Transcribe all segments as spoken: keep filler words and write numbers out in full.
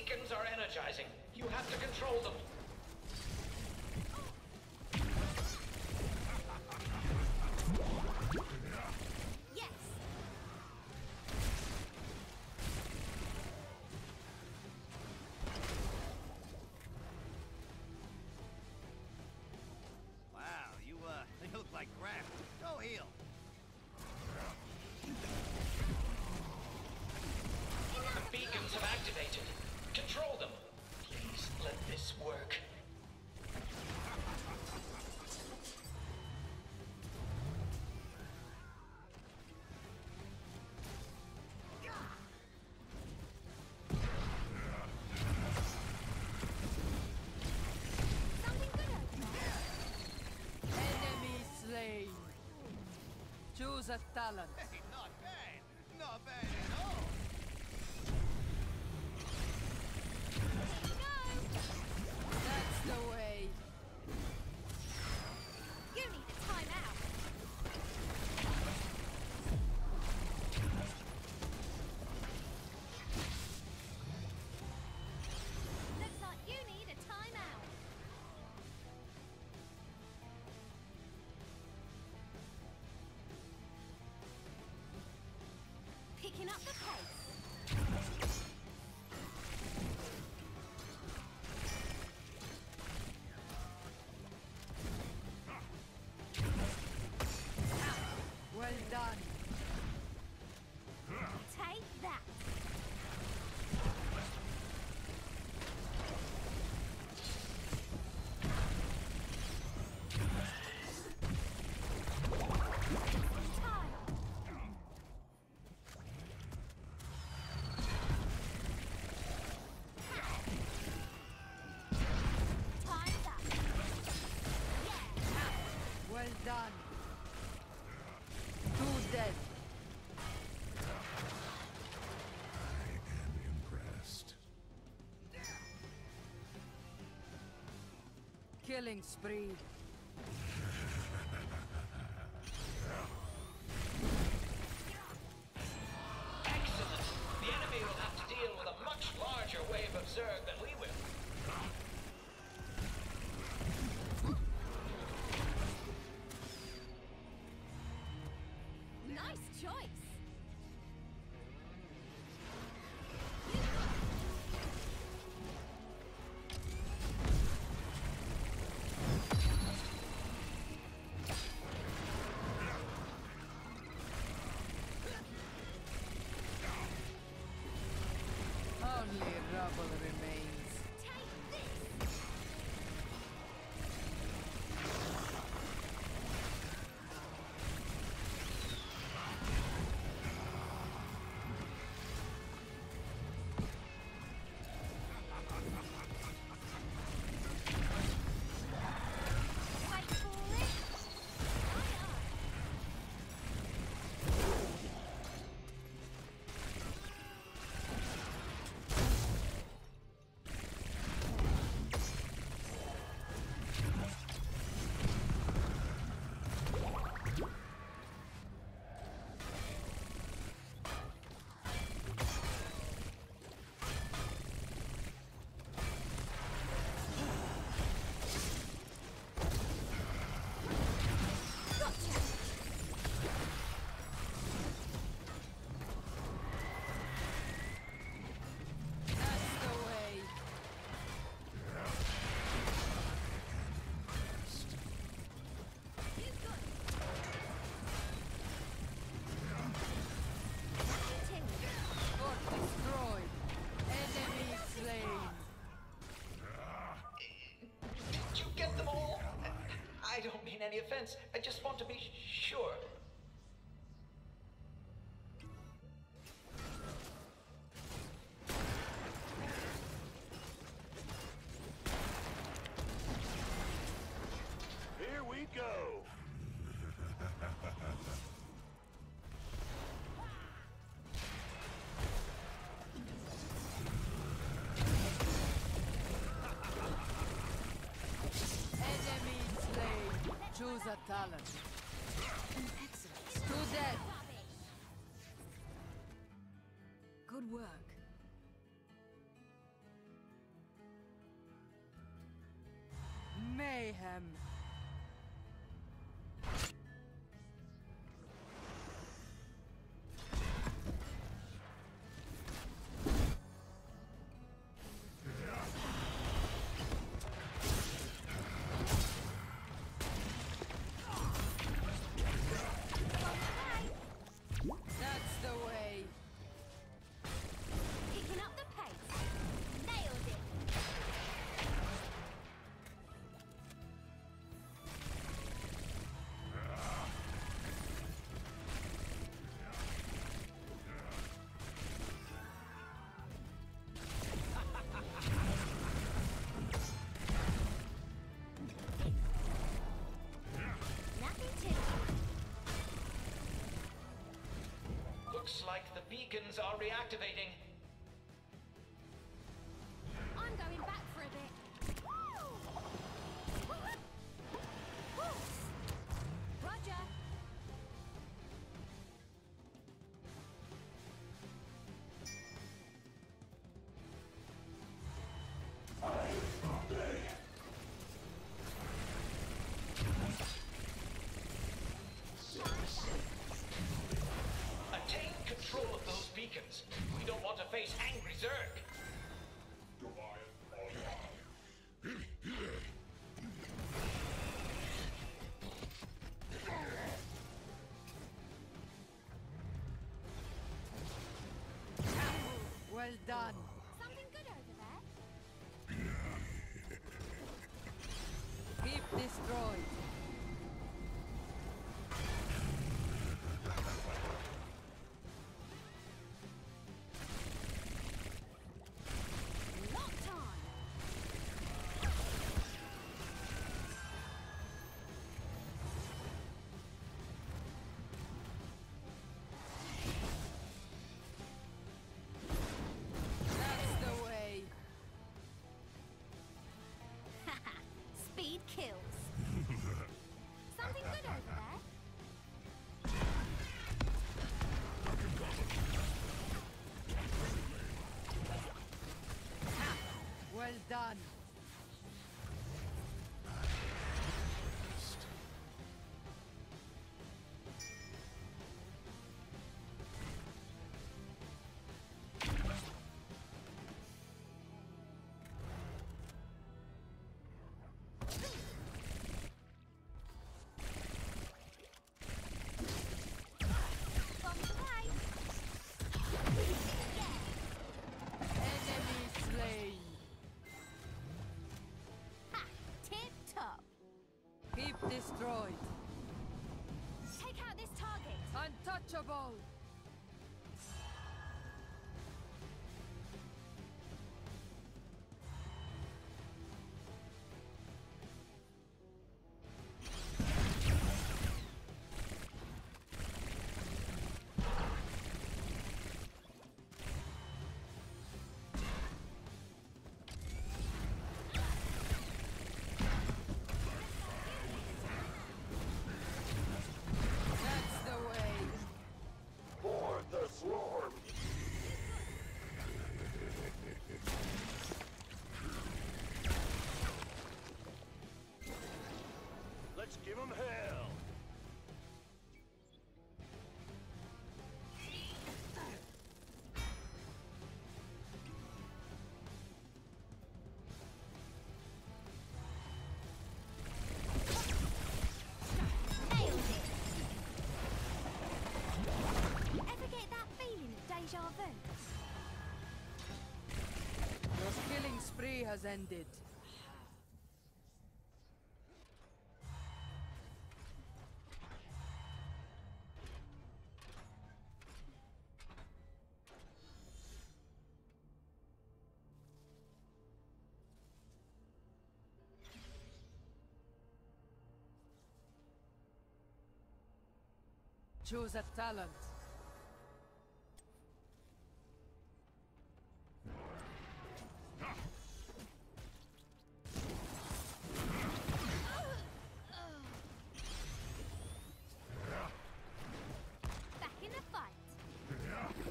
beacons are energizing. You have to control them. Yes. Wow, you, uh, you look like crap. Go heal. The beacons have activated. Control them. Please let this work. Something good over there. Enemy slain. Choose a talent. Hey, not bad. Not bad at all. That's the way. You need a timeout. Looks like you need a timeout. Picking up the pace. Well done. Take that. Time. Time's up. Yeah. Well done. Two dead. I am impressed. Killing spree. Excellent. The enemy will have to deal with a much larger wave of Zerg than we will. Nice choice. Only rubble remains. Take this. Wait for it. Aye, aye. Gotcha. That's the way. You got it. Continue. Fort destroyed. Enemy slain. Did you get them all? I don't mean any offense. I just want to be sure. Here we go. Enemy slain. Choose a talent. Excellent. Two dead. Rubbish. Good work. Mayhem. That's the way. Picking up the pace. Nailed it. Nothing to it. Looks like the beacons are reactivating. I'm going back for a bit. Roger. Attain control of those beacons. We don't want to face angry Zerg. Well done. Something good over there? Keep destroyed. Locked on. That's the way. Speed kills. Something good over there? Well done. From the right. Yeah. Enemy slain. Ha! Tip top. Keep destroyed. Take out this target. Untouchable. That's the way. Board the swarm! Let's give them hell! Nailed it. Ever get that feeling of deja vu? Your killing spree has ended. Choose a talent. Back in the fight.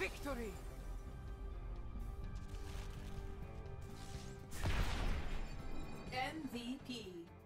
Victory! M V P.